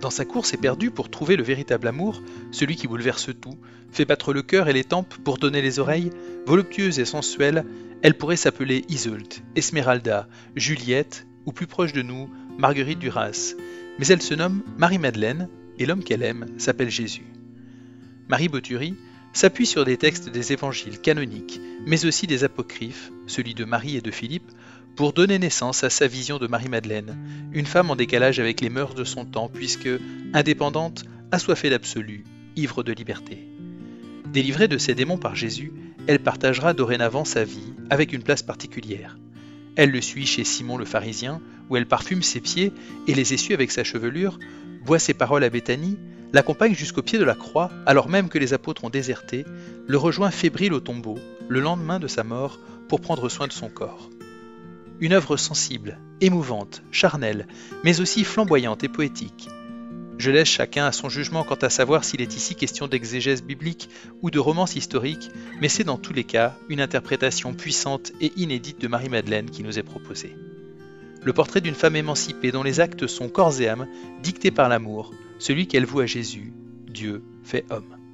Dans sa course éperdue pour trouver le véritable amour, celui qui bouleverse tout, fait battre le cœur et les tempes pour donner les oreilles, voluptueuse et sensuelle, elle pourrait s'appeler Isolde, Esmeralda, Juliette, ou plus proche de nous, Marguerite Duras. Mais elle se nomme Marie-Madeleine, et l'homme qu'elle aime s'appelle Jésus. Marie Bottury s'appuie sur des textes des évangiles canoniques, mais aussi des apocryphes, celui de Marie et de Philippe, pour donner naissance à sa vision de Marie-Madeleine, une femme en décalage avec les mœurs de son temps, puisque, indépendante, assoiffée d'absolu, ivre de liberté. Délivrée de ses démons par Jésus, elle partagera dorénavant sa vie avec une place particulière. Elle le suit chez Simon le pharisien, où elle parfume ses pieds et les essuie avec sa chevelure, boit ses paroles à Béthanie, l'accompagne jusqu'au pied de la croix, alors même que les apôtres ont déserté, le rejoint fébrile au tombeau, le lendemain de sa mort, pour prendre soin de son corps. Une œuvre sensible, émouvante, charnelle, mais aussi flamboyante et poétique. Je laisse chacun à son jugement quant à savoir s'il est ici question d'exégèse biblique ou de romance historique, mais c'est dans tous les cas une interprétation puissante et inédite de Marie-Madeleine qui nous est proposée. Le portrait d'une femme émancipée dont les actes sont corps et âme, dictés par l'amour, celui qu'elle voue à Jésus, Dieu fait homme.